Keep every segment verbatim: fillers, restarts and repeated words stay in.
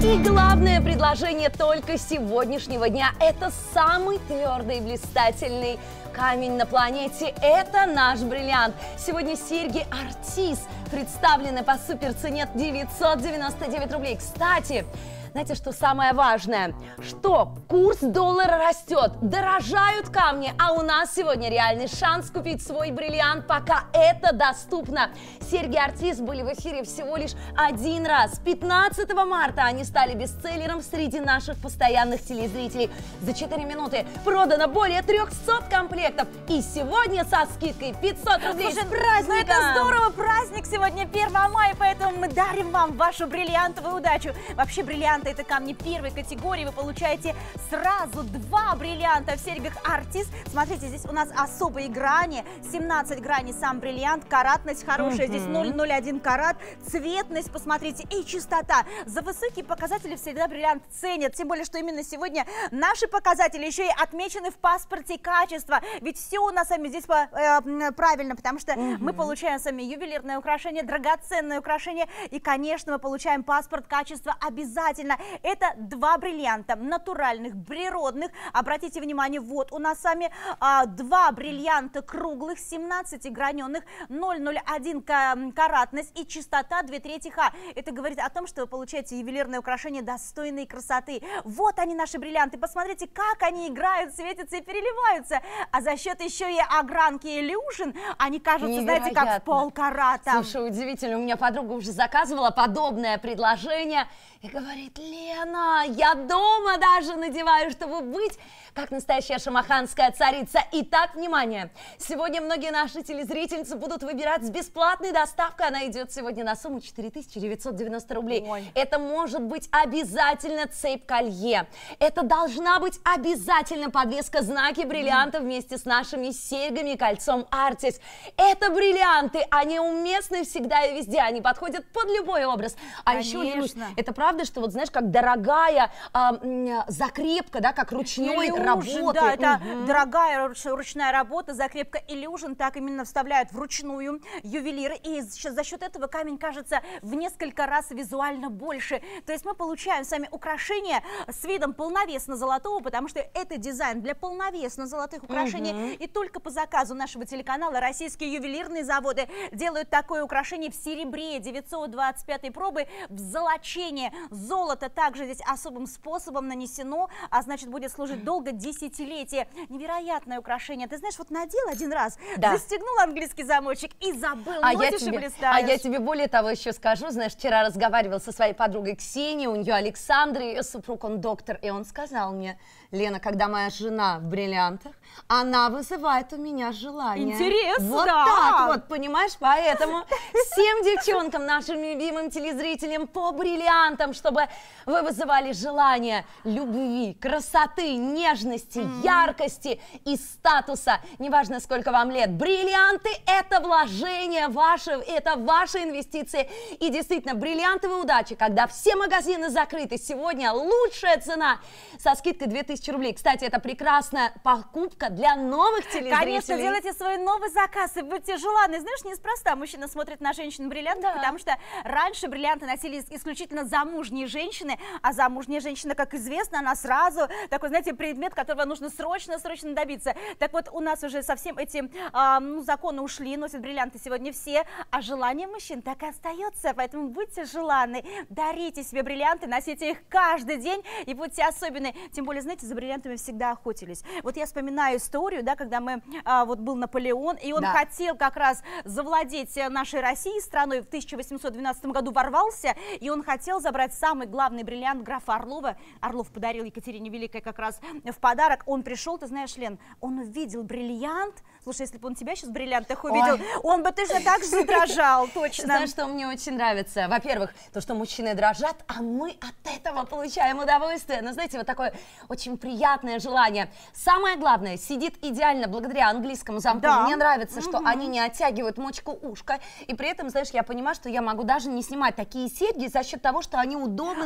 И главное предложение только сегодняшнего дня – это самый твердый и блистательный камень на планете. Это наш бриллиант. Сегодня серьги Артис представлены по суперцене девятьсот девяносто девять рублей. Кстати, знаете, что самое важное? Что курс доллара растет, дорожают камни, а у нас сегодня реальный шанс купить свой бриллиант, пока это доступно. Серьги Артис были в эфире всего лишь один раз. пятнадцатого марта они стали бестселлером среди наших постоянных телезрителей. За четыре минуты продано более трехсот комплектов. И сегодня со скидкой пятьсот рублей. Слушай, с праздником! Это здорово, праздник сегодня первое мая, поэтому мы дарим вам вашу бриллиантовую удачу. Вообще бриллианты — это камни первой категории, вы получаете сразу два бриллианта в серьгах Артис. Смотрите, здесь у нас особые грани, семнадцать граней сам бриллиант, каратность хорошая, здесь ноль целых ноль один карат, цветность, посмотрите, и чистота. За высокие показатели всегда бриллиант ценят, тем более, что именно сегодня наши показатели еще и отмечены в паспорте качества, ведь все у нас с вами здесь э, правильно, потому что угу. мы получаем с вами ювелирное украшение, драгоценное украшение, и, конечно, мы получаем паспорт качества обязательно. Это два бриллианта натуральных, природных. Обратите внимание, вот у нас с вами а, два бриллианта круглых, семнадцатиграненных, ноль целых ноль один каратность и чистота две трети ха. Это говорит о том, что вы получаете ювелирное украшение достойной красоты. Вот они, наши бриллианты. Посмотрите, как они играют, светятся и переливаются. А за счет еще и огранки Illusion они кажутся, знаете, как в полкарата. Слушай, удивительно, у меня подруга уже заказывала подобное предложение и говорит: Лена, я дома даже надеваю, чтобы быть как настоящая шамаханская царица. Итак, внимание, сегодня многие наши телезрительницы будут выбирать с бесплатной доставкой. Она идет сегодня на сумму четыре тысячи девятьсот девяносто рублей. Ой. Это может быть обязательно цепь-колье. Это должна быть обязательно подвеска знаки бриллиантов mm. вместе с нашими серьгами и кольцом Артис. Это бриллианты, они уместны всегда и везде, они подходят под любой образ. А Конечно. еще, Ленусь, это правда, что вот знаешь, как дорогая а, закрепка, да, как ручной Illusion, работы. Да, это угу. дорогая ручная работа, закрепка Illusion, так именно вставляют вручную ювелиры, и за счет этого камень кажется в несколько раз визуально больше. То есть мы получаем с вами украшение с видом полновесно золотого, потому что это дизайн для полновесно золотых украшений, угу. и только по заказу нашего телеканала российские ювелирные заводы делают такое украшение в серебре девятьсот двадцать пятой пробы, в золочении. Золото также здесь особым способом нанесено, а значит будет служить долго, десятилетия. Невероятное украшение. Ты знаешь, вот надел один раз, да. застегнул английский замочек и забыл, а носишь я тебе, и блистаешь. А я тебе более того еще скажу, знаешь, вчера разговаривала со своей подругой Ксенией, у нее Александр, ее супруг, он доктор, и он сказал мне: Лена, когда моя жена в бриллиантах, она вызывает у меня желание. Интересно, вот да. так вот, понимаешь, поэтому всем девчонкам, нашим любимым телезрителям по бриллиантам, чтобы вы вызывали желание любви, красоты, нежности, mm-hmm. яркости и статуса. Неважно, сколько вам лет. Бриллианты – это вложение ваше, это ваши инвестиции. И действительно, бриллиантовая удача, когда все магазины закрыты. Сегодня лучшая цена со скидкой две тысячи рублей. Кстати, это прекрасная покупка для новых телезрителей. Конечно, делайте свой новый заказ и будьте желанны. Знаешь, неспроста мужчина смотрит на женщин бриллиантов, да. потому что раньше бриллианты носили исключительно замужние женщины, а замужняя женщина, как известно, она сразу такой, знаете, предмет, которого нужно срочно-срочно добиться. Так вот, у нас уже совсем эти э, ну, законы ушли, носят бриллианты сегодня все, а желание мужчин так и остается, поэтому будьте желанны, дарите себе бриллианты, носите их каждый день и будьте особенны. Тем более, знаете, за бриллиантами всегда охотились. Вот я вспоминаю историю, да, когда мы, а, вот был Наполеон, и он да. хотел как раз завладеть нашей Россией страной, в тысяча восемьсот двенадцатом году ворвался, и он хотел забрать самый главный бриллиант графа Орлова. Орлов подарил Екатерине Великой как раз в подарок. Он пришел, ты знаешь, Лен, он увидел бриллиант. Слушай, если бы он тебя сейчас в бриллиантах увидел, Ой. он бы точно так же задрожал, точно. Знаешь, что мне очень нравится? Во-первых, то, что мужчины дрожат, а мы от этого получаем удовольствие. Но знаете, вот такое очень приятное желание. Самое главное, сидит идеально благодаря английскому замку. Да. Мне нравится, что угу. они не оттягивают мочку ушка. И при этом, знаешь, я понимаю, что я могу даже не снимать такие серьги за счет того, что они удобные.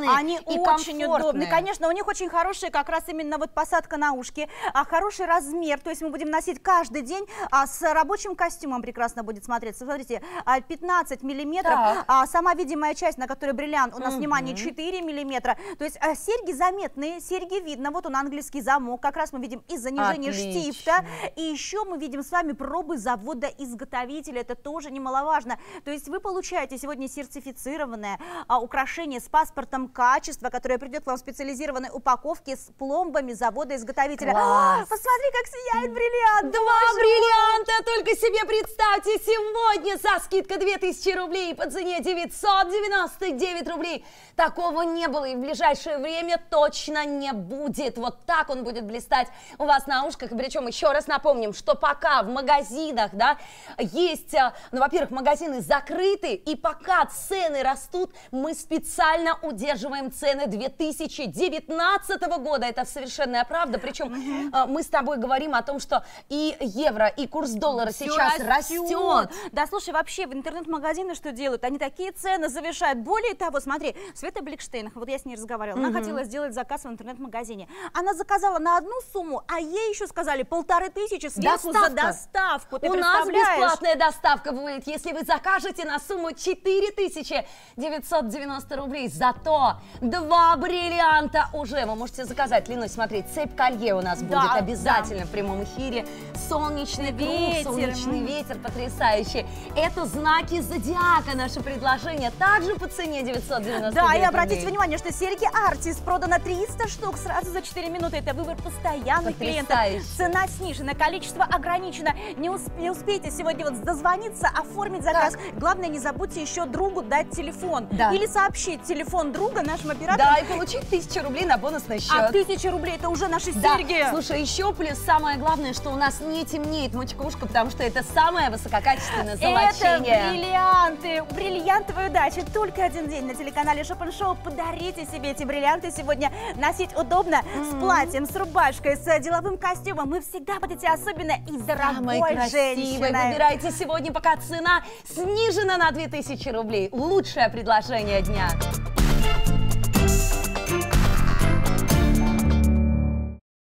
удобные Они и очень комфортные. удобные. Конечно, у них очень хорошая как раз именно вот посадка на ушки, а, хороший размер. То есть мы будем носить каждый день, а, с рабочим костюмом прекрасно будет смотреться. Смотрите, а, пятнадцать миллиметров, а, сама видимая часть, на которой бриллиант, у нас, угу. внимание, четыре миллиметра. То есть а, серьги заметные, серьги видно. Вот он, английский замок. Как раз мы видим и занижение Отлично. штифта. И еще мы видим с вами пробы завода изготовителя. Это тоже немаловажно. То есть вы получаете сегодня сертифицированное а, украшение с паспортом качества, которое придет к вам в специализированной упаковке с пломбами завода-изготовителя. Посмотри, как сияет бриллиант! Два бриллианта! Только себе представьте, сегодня за скидкой две тысячи рублей по цене девятьсот девяносто девять рублей. Такого не было и в ближайшее время точно не будет. Вот так он будет блистать у вас на ушках. Причем еще раз напомним, что пока в магазинах, да, есть, ну, во-первых, магазины закрыты, и пока цены растут, мы специально удерживаем цены две тысячи девятнадцатого года. Это совершенная правда. Причем mm-hmm. мы с тобой говорим о том, что и евро, и курс доллара Все сейчас растет. растет. Да, слушай, вообще в интернет-магазины что делают? Они такие цены завышают. Более того, смотри, Света Бликштейн, вот я с ней разговаривала, mm-hmm. она хотела сделать заказ в интернет-магазине. Она заказала на одну сумму, а ей еще сказали полторы тысячи сверху доставка. за доставку. Ты У нас бесплатная доставка будет, если вы закажете на сумму четыре тысячи девятьсот девяносто рублей. Зато два бриллианта уже вы можете заказать. Клянусь, смотри, цепь колье у нас да, будет обязательно да. в прямом эфире. Солнечный ветер, круг, солнечный ветер, потрясающий. Это знаки зодиака, наше предложение. Также по цене девятьсот девяносто девять Да, рублей. и обратите внимание, что серьги Артис продано триста штук сразу за четыре минуты. Это выбор постоянных клиентов. Цена снижена, количество ограничено. Не, усп не успейте сегодня вот дозвониться, оформить заказ. Так. Главное, не забудьте еще другу дать телефон. Да. Или сообщить телефон друга нашим операторам. Да, и получить тысячу рублей на бонусный счет. А тысяча рублей это уже наши да. серьги. Слушай, еще плюс самое главное, что у нас не темнеет мочка ушка, потому что это самое высококачественное золочение. Это бриллианты, бриллиантовая удача. Только один день на телеканале Шопен Шоу. Подарите себе эти бриллианты сегодня. Носить удобно, mm-hmm. с платьем, с рубашкой, с деловым костюмом. Вы всегда будете особенно и дорогой женщиной. Выбирайте сегодня, пока цена снижена на две тысячи рублей. Лучшее предложение дня.